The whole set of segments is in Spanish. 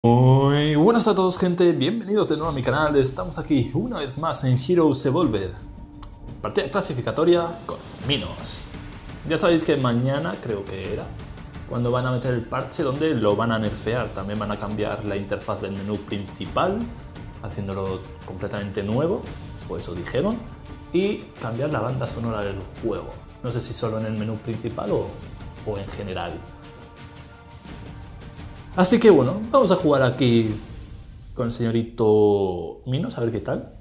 Muy buenas a todos, gente, bienvenidos de nuevo a mi canal. Estamos aquí una vez más en Heroes Evolved, partida clasificatoria con Minos. Ya sabéis que mañana, creo que era, cuando van a meter el parche donde lo van a nerfear. También van a cambiar la interfaz del menú principal, haciéndolo completamente nuevo, o eso dijeron, y cambiar la banda sonora del juego. No sé si solo en el menú principal o en general. Así que bueno, vamos a jugar aquí con el señorito Minos, a ver qué tal.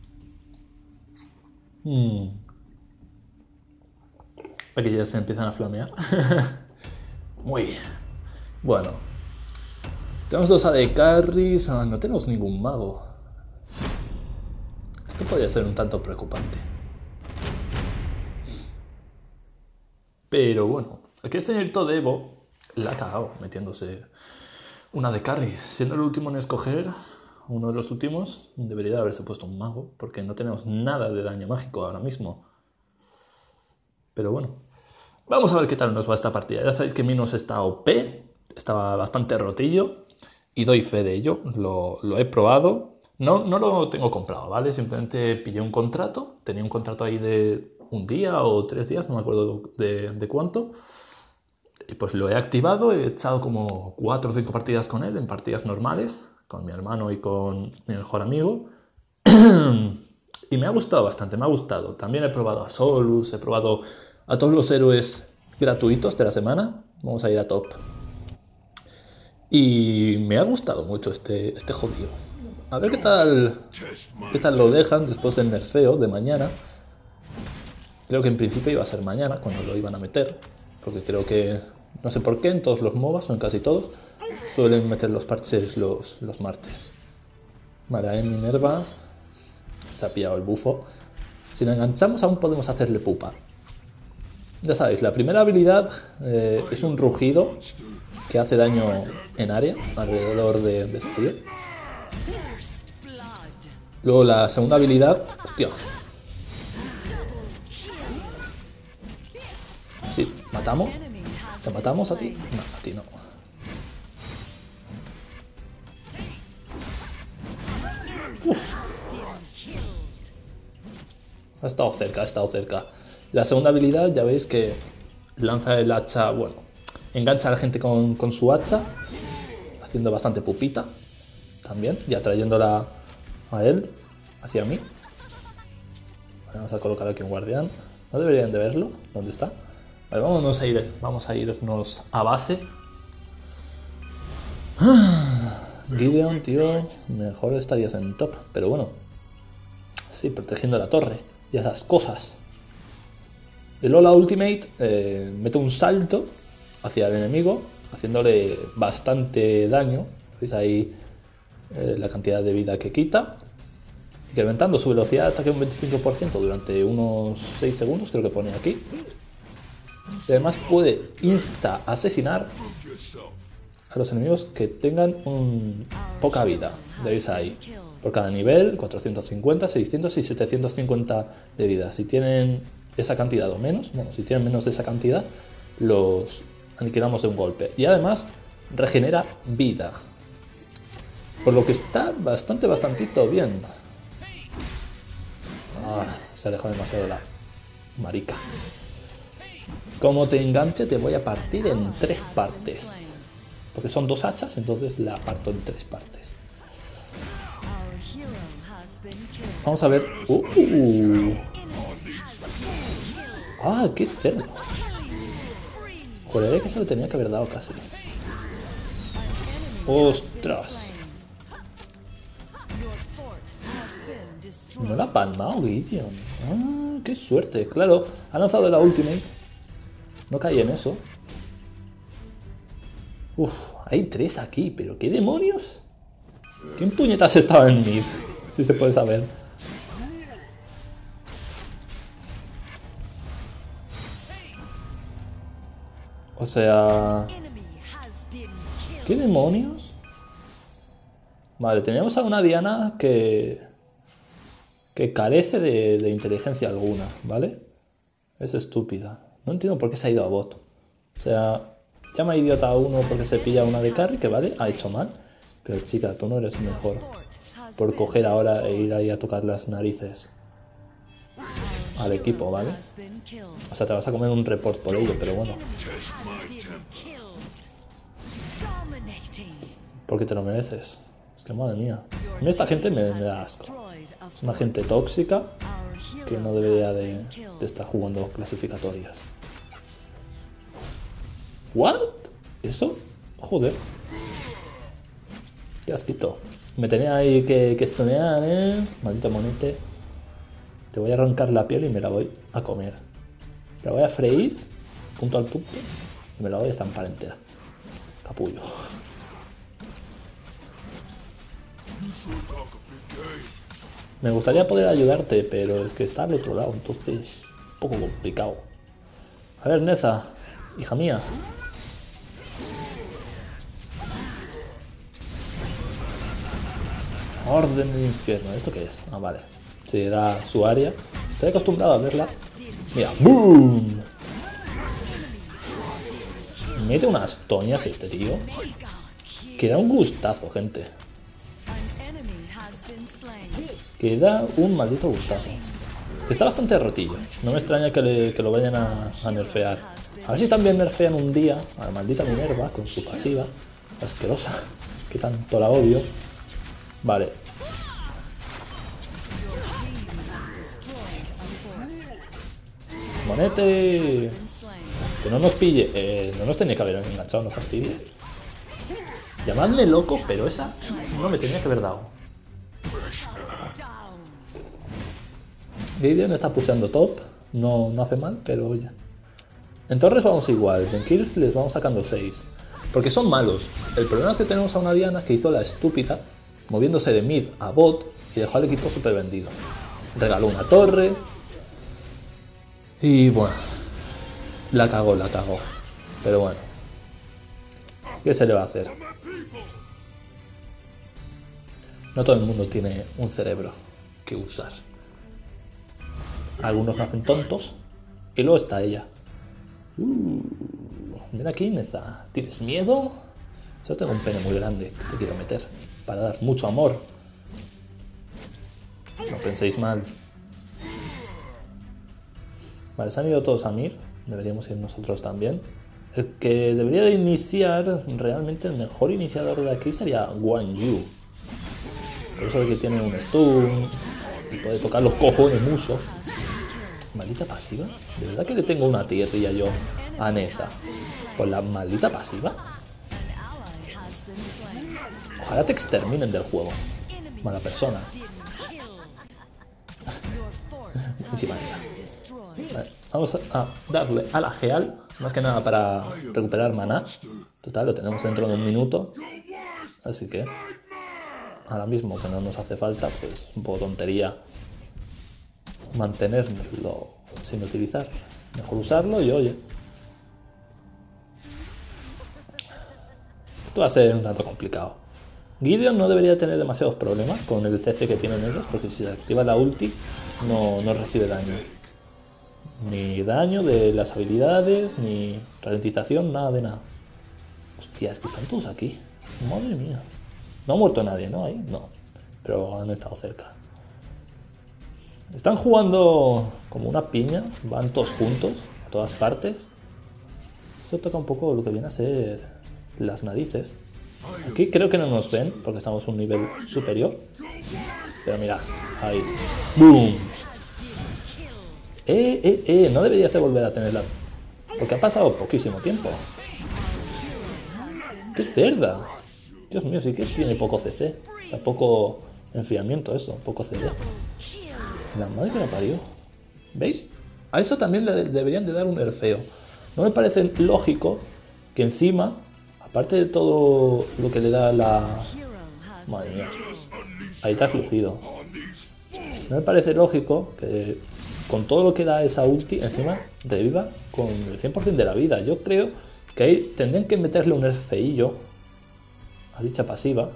Aquí ya se empiezan a flamear. Muy bien. Bueno, tenemos dos AD Carries. No tenemos ningún mago. Esto podría ser un tanto preocupante. Pero bueno, aquí el señorito Devo la ha cagado metiéndose una de carry. Siendo el último en escoger, uno de los últimos, debería de haberse puesto un mago, porque no tenemos nada de daño mágico ahora mismo. Pero bueno, vamos a ver qué tal nos va esta partida. Ya sabéis que Minos está OP, estaba bastante rotillo y doy fe de ello, lo he probado. No lo tengo comprado, ¿vale? Simplemente pillé un contrato, tenía un contrato ahí de un día o 3 días, no me acuerdo de cuánto. Y pues lo he activado, he echado como 4 o 5 partidas con él, en partidas normales, con mi hermano y con mi mejor amigo. Y me ha gustado bastante, me ha gustado. También he probado a Solus, he probado a todos los héroes gratuitos de la semana. Vamos a ir a top. Y me ha gustado mucho este jodido. A ver qué tal lo dejan después del nerfeo de mañana. Creo que en principio iba a ser mañana cuando lo iban a meter. Porque creo que, no sé por qué, en todos los MOBAs, o en casi todos, suelen meter los parches los martes. Vale, en Minerva se ha pillado el bufo. Si lo enganchamos aún podemos hacerle pupa. Ya sabéis, la primera habilidad es un rugido que hace daño en área, alrededor de este tío. Luego la segunda habilidad... ¡Hostia! Sí, matamos. ¿Te matamos a ti? No, a ti no. Ha estado cerca, ha estado cerca. La segunda habilidad, ya veis que lanza el hacha, bueno, engancha a la gente con su hacha, haciendo bastante pupita también, y atrayéndola a él, hacia mí. Vamos a colocar aquí un guardián. No deberían de verlo. ¿Dónde está? Vale, vamos a irnos a base. Gideon, tío, mejor estarías en top, pero bueno. Sí, protegiendo la torre y esas cosas. El Lola Ultimate mete un salto hacia el enemigo, haciéndole bastante daño. ¿Veis ahí la cantidad de vida que quita? Incrementando su velocidad de ataque un 25% durante unos 6 segundos, creo que pone aquí. Y además puede insta-asesinar a los enemigos que tengan poca vida. Veis ahí. Por cada nivel, 450, 600 y 750 de vida. Si tienen esa cantidad o menos, bueno, si tienen menos de esa cantidad, los aniquilamos de un golpe. Y además regenera vida. Por lo que está bastantito bien. Se ha dejado demasiado la marica. Como te enganche, te voy a partir en 3 partes. Porque son 2 hachas, entonces la parto en 3 partes. Vamos a ver. ¡Qué cerdo! Juraría que se lo tenía que haber dado casi. ¡Ostras! No la ha palmado Gideon. ¡Qué suerte! Claro, ha lanzado la ultimate. No caí en eso. Hay 3 aquí, pero ¿qué demonios? ¿Quién puñetas estaba en mid? Si se puede saber. O sea... ¿Qué demonios? Vale, teníamos a una Diana que carece de inteligencia alguna, ¿vale? Es estúpida. No entiendo por qué se ha ido a bot. O sea, llama idiota a uno porque se pilla una de carry, que vale, ha hecho mal. Pero chica, tú no eres mejor por coger ahora e ir ahí a tocar las narices al equipo, ¿vale? O sea, te vas a comer un report por ello, pero bueno. Porque te lo mereces. Es que madre mía. A mí esta gente me da asco. Es una gente tóxica que no debería de estar jugando clasificatorias. ¿What? ¿Eso? Joder. Qué asquito. Me tenía ahí que estonear, maldito monete. Te voy a arrancar la piel y me la voy a comer. La voy a freír, punto al punto, y me la voy a zampar entera. Capullo. Me gustaría poder ayudarte, pero es que está al otro lado, entonces un poco complicado. A ver, Neza, hija mía. Orden del infierno, ¿esto qué es? Ah, vale. Sí, era su área. Estoy acostumbrado a verla. Mira, ¡boom! Mete unas toñas este tío. Que da un gustazo, gente. Que da un maldito gustazo. Que está bastante rotillo. No me extraña que lo vayan a nerfear. A ver si también nerfean un día a la maldita Minerva con su pasiva. Asquerosa. Que tanto la odio. Vale. Monete. Que no nos pille. No nos tenía que haber enganchado, no fastidia. Llamadme loco, pero esa no me tenía que haber dado. Gideon está pulsando top. No hace mal, pero oye. En torres vamos igual. En kills les vamos sacando 6. Porque son malos. El problema es que tenemos a una Diana que hizo la estúpida, moviéndose de mid a bot y dejó al equipo súper vendido. Regaló una torre. Y bueno. La cagó. Pero bueno. ¿Qué se le va a hacer? No todo el mundo tiene un cerebro que usar. Algunos nacen tontos. Y luego está ella. Mira aquí, Neza. ¿Tienes miedo? Solo tengo un pene muy grande que te quiero meter. Para dar mucho amor. No penséis mal. Vale, se han ido todos a Mir. Deberíamos ir nosotros también. El que debería de iniciar, realmente el mejor iniciador de aquí sería Guan Yu. Por eso es que tiene un stun y puede tocar los cojones mucho. Maldita pasiva. ¿De verdad que le tengo una tierrilla yo a Neza? ¿Por la maldita pasiva? Ojalá te exterminen del juego. Mala persona. Encima esa. Vale, vamos a darle a la Geal. Más que nada para recuperar maná. Total, lo tenemos dentro de un minuto. Así que ahora mismo que no nos hace falta, pues un poco tontería mantenerlo sin utilizar. Mejor usarlo y oye. Esto va a ser un tanto complicado. Gideon no debería tener demasiados problemas con el CC que tienen ellos, porque si se activa la ulti no recibe daño. Ni daño de las habilidades, ni ralentización, nada de nada. Hostia, es que están todos aquí. Madre mía. No ha muerto nadie, ¿no? Ahí, no. Pero han estado cerca. Están jugando como una piña. Van todos juntos, a todas partes. Eso toca un poco lo que viene a ser las narices. Aquí creo que no nos ven, porque estamos a un nivel superior. Pero mira, ahí. ¡Boom! No debería ser volver a tenerla. Porque ha pasado poquísimo tiempo. ¡Qué cerda! Dios mío, sí que tiene poco CC. O sea, poco enfriamiento eso, poco CD. La madre que la parió. ¿Veis? A eso también le deberían de dar un nerfeo. No me parece lógico que encima, aparte de todo lo que le da la... Madre mía. Ahí te has lucido. No me parece lógico que con todo lo que da esa ulti, encima reviva con el 100% de la vida. Yo creo que ahí tendrían que meterle un nerfeillo a dicha pasiva.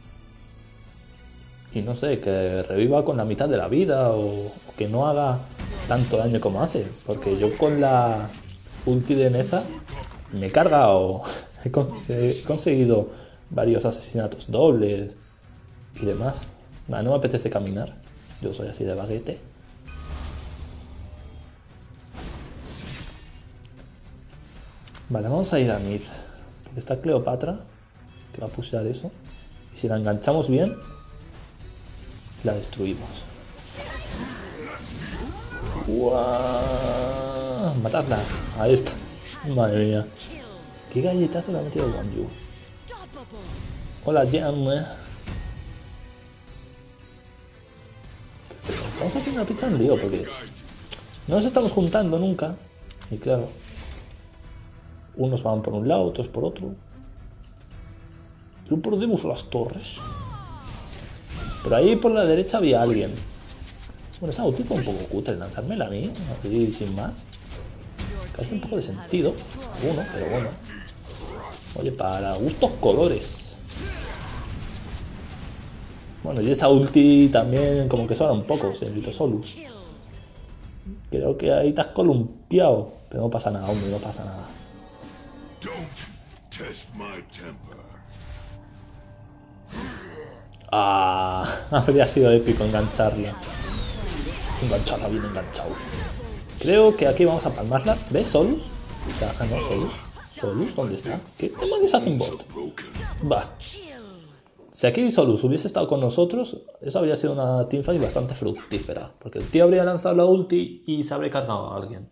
Y no sé, que reviva con la mitad de la vida o que no haga tanto daño como hace. Porque yo con la ulti de Neza me he cargado, he conseguido varios asesinatos dobles y demás. Nah, no me apetece caminar. Yo soy así de baguete. Vale, vamos a ir a mid. Porque está Cleopatra, que va a pushear eso. Y si la enganchamos bien, la destruimos. ¡Guau! ¡Matadla! Ahí está. Madre mía. ¡Qué galletazo le ha metido Guan Yu! Hola, Jan. Estamos haciendo una pizza en lío porque no nos estamos juntando nunca. Y claro, unos van por un lado, otros por otro. No perdemos las torres. Pero ahí por la derecha había alguien. Bueno, esa ulti fue un poco cutre lanzármela a mí, así sin más. Hace un poco de sentido, uno, pero bueno. Oye, para gustos colores. Bueno, y esa ulti también como que suena un poco, señorito Solus. Creo que ahí te has columpiado, pero no pasa nada, hombre, no pasa nada. Ah, habría sido épico engancharla. Engancharla, bien enganchado. Creo que aquí vamos a palmarla. ¿Ves, Solus? O sea, no, Solus. ¿Solus? ¿Dónde está? ¿Qué demonios hacen bot? Va. Si aquí Solus hubiese estado con nosotros, eso habría sido una teamfight bastante fructífera. Porque el tío habría lanzado la ulti y se habría cargado a alguien.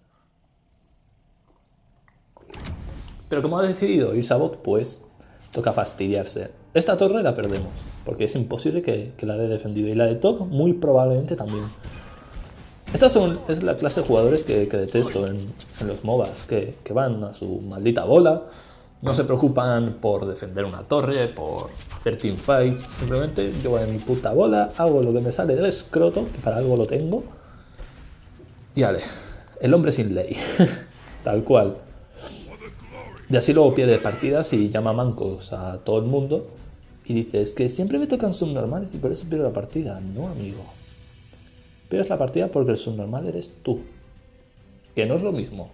Pero como ha decidido irse a bot, pues toca fastidiarse. Esta torre la perdemos, porque es imposible que la haya defendido. Y la de top, muy probablemente también. Es la clase de jugadores que detesto en los MOBAs, que van a su maldita bola, no se preocupan por defender una torre, por hacer teamfights, simplemente yo voy a mi puta bola, hago lo que me sale del escroto, que para algo lo tengo, y vale, el hombre sin ley, tal cual. Y así luego pierde partidas y llama mancos a todo el mundo y dice, es que siempre me tocan subnormales y por eso pierdo la partida. No, amigo. Pierdes la partida porque el subnormal eres tú. Que no es lo mismo.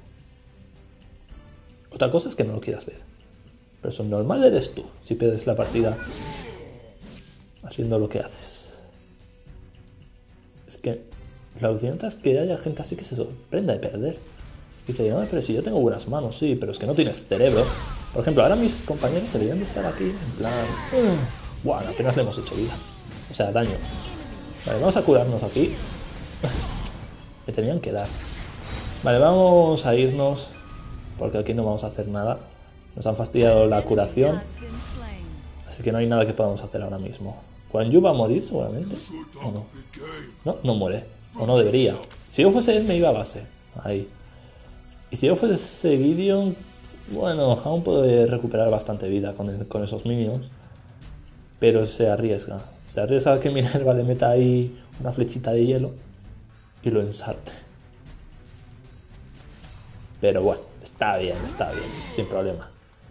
Otra cosa es que no lo quieras ver. Pero el subnormal eres tú si pierdes la partida haciendo lo que haces. Es que lo alucinante es que haya gente así que se sorprenda de perder. Dice, no, pero si yo tengo buenas manos, sí, pero es que no tienes cerebro. Por ejemplo, ahora mis compañeros deberían de estar aquí en plan... Bueno, apenas le hemos hecho vida. O sea, daño. Vale, vamos a curarnos aquí. Me tenían que dar. Vale, vamos a irnos, porque aquí no vamos a hacer nada. Nos han fastidiado la curación. Así que no hay nada que podamos hacer ahora mismo. Guan Yu va a morir seguramente. ¿O no? No, no muere. O no debería. Si yo fuese él me iba a base. Ahí. Y si yo fuese Gideon, bueno, aún puedo recuperar bastante vida con esos minions. Pero se arriesga. Se arriesga a que Minerva le meta ahí una flechita de hielo y lo ensarte. Pero bueno, está bien, sin problema.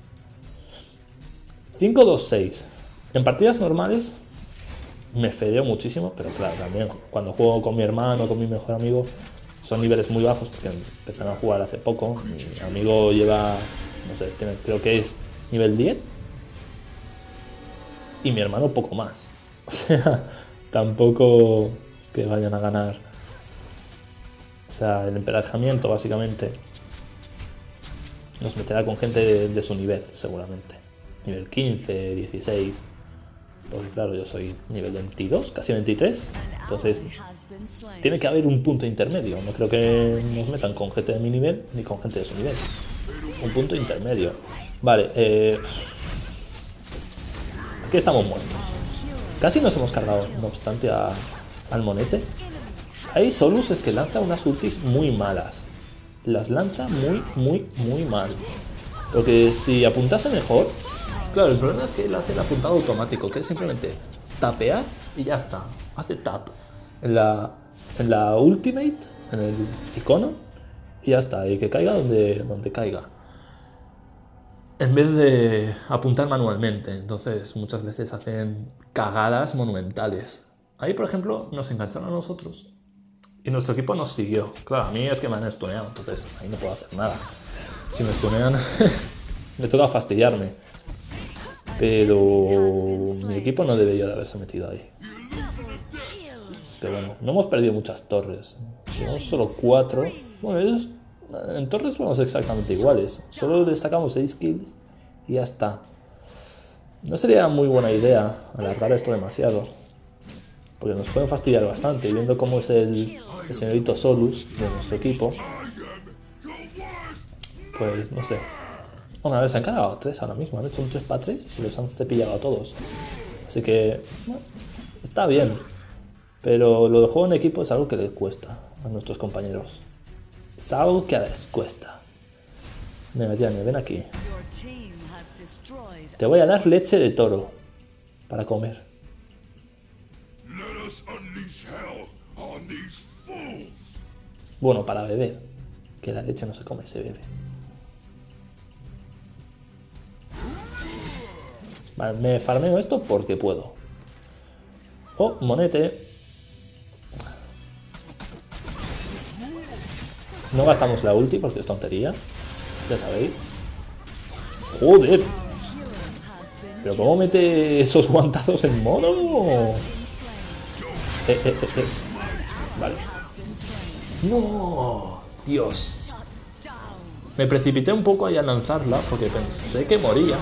5-2-6. En partidas normales me fedeo muchísimo, pero claro, también cuando juego con mi hermano, con mi mejor amigo, son niveles muy bajos porque empezaron a jugar hace poco. Mi amigo lleva, no sé, creo que es nivel 10 y mi hermano poco más. O sea, tampoco es que vayan a ganar. O sea, el emparejamiento básicamente nos meterá con gente de su nivel, seguramente. Nivel 15, 16. Porque claro, yo soy nivel 22, casi 23. Entonces, tiene que haber un punto intermedio. No creo que nos metan con gente de mi nivel ni con gente de su nivel. Un punto intermedio. Vale, aquí estamos muertos. Casi nos hemos cargado, no obstante, al monete. Hay Solus es que lanza unas ultis muy malas. Las lanza muy mal. Porque si apuntase mejor... Claro, el problema es que él hace el apuntado automático, que es simplemente tapear y ya está. Hace tap en la ultimate, en el icono, y ya está. Y que caiga donde caiga. En vez de apuntar manualmente. Entonces muchas veces hacen cagadas monumentales. Ahí, por ejemplo, nos engancharon a nosotros y nuestro equipo nos siguió. Claro, a mí es que me han stuneado, entonces ahí no puedo hacer nada. Si me stunean, me toca fastidiarme. Pero mi equipo no debería de haberse metido ahí. Pero bueno, no hemos perdido muchas torres. Tenemos solo 4. Bueno, ellos en torres vamos exactamente iguales. Solo le sacamos 6 kills y ya está. No sería muy buena idea alargar esto demasiado, porque nos pueden fastidiar bastante. Y viendo cómo es el señorito Solus de nuestro equipo, pues no sé. Bueno, a ver, se han cargado 3 ahora mismo. Han hecho un 3 para 3 y se los han cepillado a todos. Así que, bueno, está bien. Pero lo del juego en equipo es algo que les cuesta a nuestros compañeros. Es algo que les cuesta. Venga, Gianni, ven aquí. Te voy a dar leche de toro para comer. Bueno, para beber. Que la leche no se come, se bebe. Vale, me farmeo esto porque puedo. Oh, monete. No gastamos la ulti porque es tontería. Ya sabéis. ¡Joder! ¿Pero cómo mete esos guantazos en mono? Vale. ¡No! ¡Dios! Me precipité un poco ahí a lanzarla porque pensé que moría.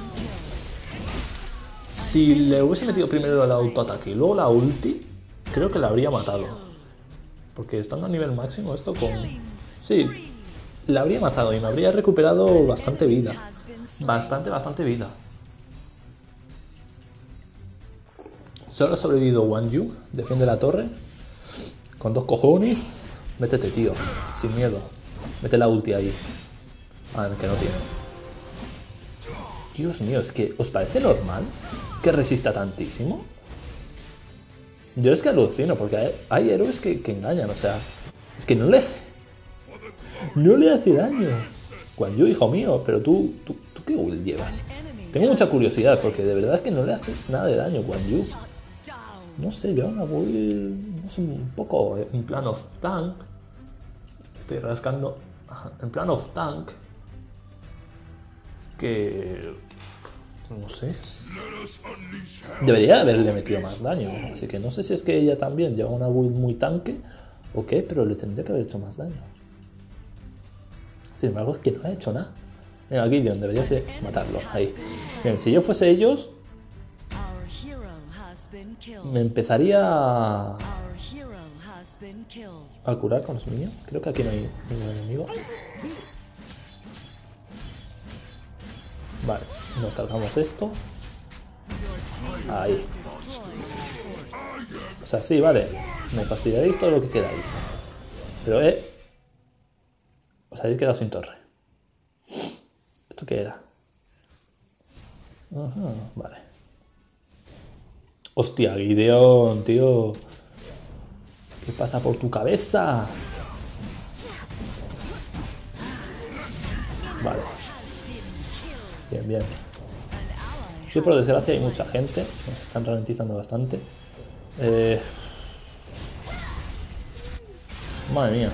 Si le hubiese metido primero el autoataque y luego la ulti, creo que la habría matado. Porque estando a nivel máximo esto con... Sí, la habría matado y me habría recuperado bastante vida. Bastante vida. Solo ha sobrevivido Wang Yu, defiende la torre. Con 2 cojones. Métete, tío, sin miedo. Mete la ulti ahí. Ah, que no tiene. Dios mío, es que ¿os parece normal que resista tantísimo? Yo es que alucino, porque hay héroes que engañan, o sea, es que no le hace daño. Guan Yu, hijo mío, pero tú ¿qué ult llevas? Tengo mucha curiosidad, porque de verdad es que no le hace nada de daño Guan Yu. No sé, yo ahora voy, no sé, un poco en plan of tank. Estoy rascando en plan of tank. Que... no sé. Debería haberle metido más daño. Así que no sé si es que ella también lleva una build muy tanque o qué, pero le tendría que haber hecho más daño. Sin embargo, es que no ha hecho nada. Mira, Gideon, deberías de matarlo. Ahí. Bien, si yo fuese ellos, me empezaría a curar con los minions. Creo que aquí no hay ningún enemigo. Vale, nos cargamos esto. Ahí. O sea, sí, vale. Me fastidiaréis todo lo que queráis. Pero, os habéis quedado sin torre. ¿Esto qué era? Ajá, vale. Hostia, Gideon, tío. ¿Qué pasa por tu cabeza? Vale. Bien, bien. Sí, por desgracia hay mucha gente. Nos están ralentizando bastante. Madre mía.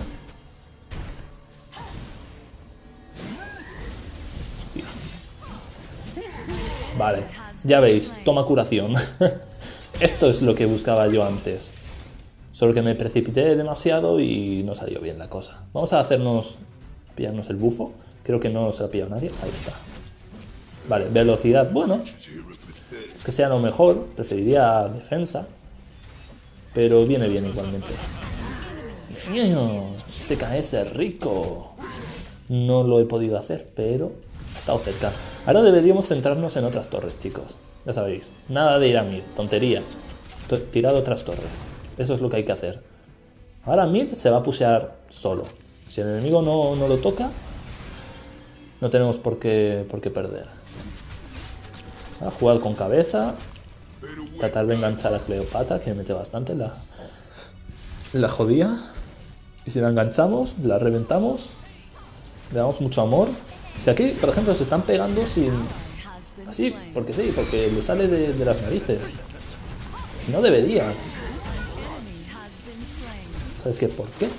Hostia. Vale. Ya veis. Toma curación. Esto es lo que buscaba yo antes. Solo que me precipité demasiado y no salió bien la cosa. Vamos a pillarnos el bufo. Creo que no se lo ha pillado nadie. Ahí está. Vale, velocidad, bueno. Es que sea lo mejor. Preferiría defensa. Pero viene bien igualmente. SKS rico. No lo he podido hacer, pero ha estado cerca. Ahora deberíamos centrarnos en otras torres, chicos. Ya sabéis. Nada de ir a mid. Tontería. Tirar otras torres. Eso es lo que hay que hacer. Ahora mid se va a pushear solo. Si el enemigo no lo toca, no tenemos por qué perder. A jugar con cabeza. Tratar de enganchar a Cleopatra, que me mete bastante la jodía. Y si la enganchamos, la reventamos. Le damos mucho amor. Si aquí, por ejemplo, se están pegando sin... así, porque sí, porque le sale de las narices. No debería. ¿Sabes qué? ¿Por qué?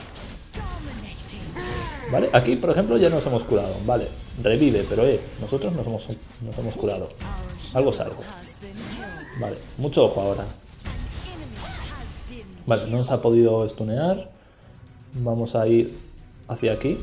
Vale, aquí, por ejemplo, ya nos hemos curado. Vale, revive, pero nosotros nos hemos curado. Algo es algo. Vale, mucho ojo ahora. Vale, no nos ha podido stunear. Vamos a ir hacia aquí.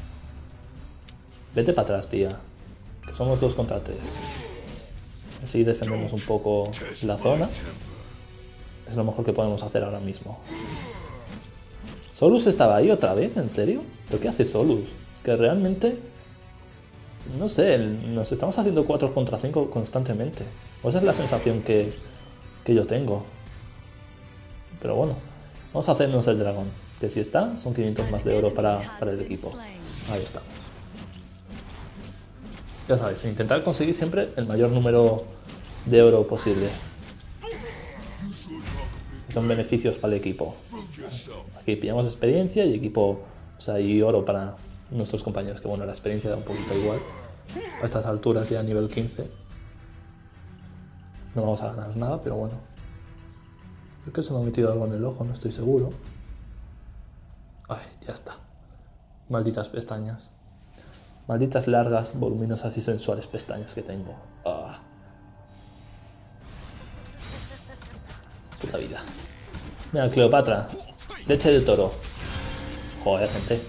Vete para atrás, tía. Que somos 2 contra 3. Así defendemos un poco la zona. Es lo mejor que podemos hacer ahora mismo. ¿Solus estaba ahí otra vez? ¿En serio? ¿Pero qué hace Solus? Es que realmente... No sé, nos estamos haciendo 4 contra 5 constantemente. O esa es la sensación que yo tengo. Pero bueno, vamos a hacernos el dragón. Que si está, son 500 más de oro para el equipo. Ahí está. Ya sabéis, intentar conseguir siempre el mayor número de oro posible. Son beneficios para el equipo. Aquí pillamos experiencia y equipo, o sea, y oro para nuestros compañeros. Que bueno, la experiencia da un poquito igual. A estas alturas ya a nivel 15. No vamos a ganar nada, pero bueno. Creo que se me ha metido algo en el ojo, no estoy seguro. Ay, ya está. Malditas pestañas. Malditas largas, voluminosas y sensuales pestañas que tengo. Ah. Puta vida. Mira, Cleopatra. Leche de toro. Joder, gente.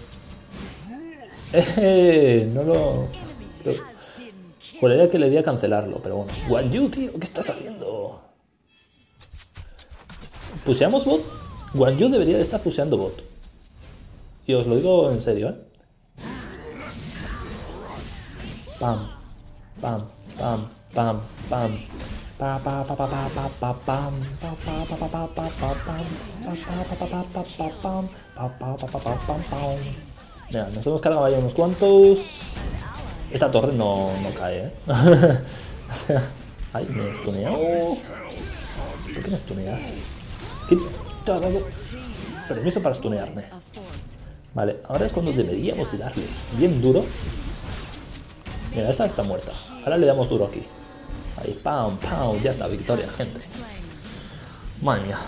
No lo... Joder, que le di a cancelarlo, pero bueno. Guan Yu, tío, ¿qué estás haciendo? ¿Puseamos bot? Guan Yu debería de estar puseando bot. Y os lo digo en serio, ¿eh? Pam, pam, pam, pam, pam. Pa pa pa pa pa pa pa pam pa pa pa pa pa pa pa pam pa pa pa pa pa pa pa pam pa pa pa pa pa pam pam. Mira, nos hemos cargado ya unos cuantos. Esta torre no cae, ¿eh? O sea, ay, me he stuneado. ¿Por qué me stuneas? ¿Qué te ha dado permiso para stunearme? Vale, ahora es cuando deberíamos de darle bien duro. Mira, esta está muerta. Ahora le damos duro aquí. Ahí, pam, pam, ya está, victoria, gente. Madre mía.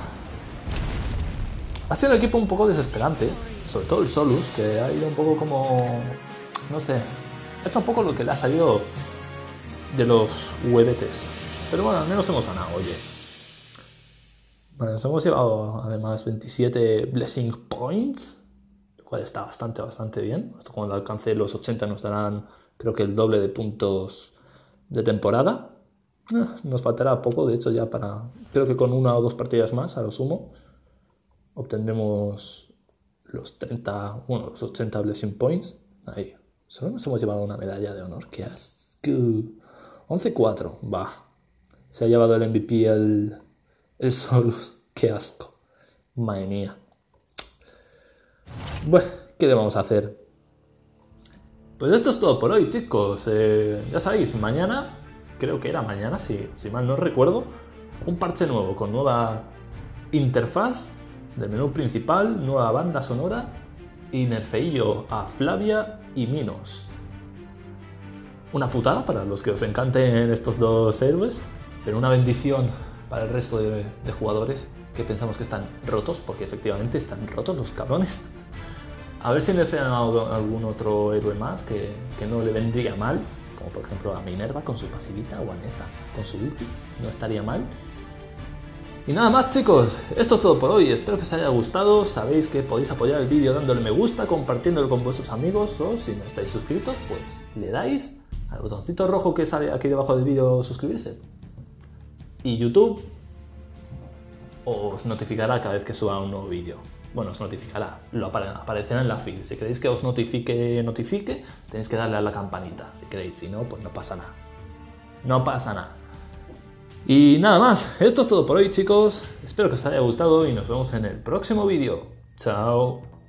Ha sido un equipo un poco desesperante. Sobre todo el Solus, que ha ido un poco como... No sé. Ha hecho un poco lo que le ha salido de los huevetes. Pero bueno, al menos hemos ganado, oye. Bueno, nos hemos llevado además 27 Blessing Points. Lo cual está bastante bien. Hasta cuando alcance los 80 nos darán, creo que el doble de puntos de temporada. Nos faltará poco, de hecho, ya para... Creo que con 1 o 2 partidas más, a lo sumo, obtendremos los 30... Bueno, los 80 Blessing Points. Ahí. Solo nos hemos llevado una medalla de honor. ¡Qué asco! 11-4. Va. Se ha llevado el MVP el Solus. ¡Qué asco! Madre mía. Bueno, ¿qué le vamos a hacer? Pues esto es todo por hoy, chicos. Ya sabéis, mañana... Creo que era mañana, si mal no recuerdo, un parche nuevo con nueva interfaz del menú principal, nueva banda sonora y nerfeillo a Flavia y Minos. Una putada para los que os encanten estos dos héroes, pero una bendición para el resto de jugadores que pensamos que están rotos, porque efectivamente están rotos los cabrones. A ver si nerfean a algún otro héroe más que no le vendría mal. Como por ejemplo a Minerva con su pasivita o a Neza con su ulti, no estaría mal. Y nada más, chicos, esto es todo por hoy, espero que os haya gustado. Sabéis que podéis apoyar el vídeo dándole me gusta, compartiéndolo con vuestros amigos, o si no estáis suscritos, pues le dais al botoncito rojo que sale aquí debajo del vídeo suscribirse. Y YouTube os notificará cada vez que suba un nuevo vídeo. Bueno, os notificará, lo aparecerá en la feed. Si queréis que os notifique, tenéis que darle a la campanita, si queréis, si no, pues no pasa nada. No pasa nada. Y nada más, esto es todo por hoy, chicos. Espero que os haya gustado y nos vemos en el próximo vídeo. Chao.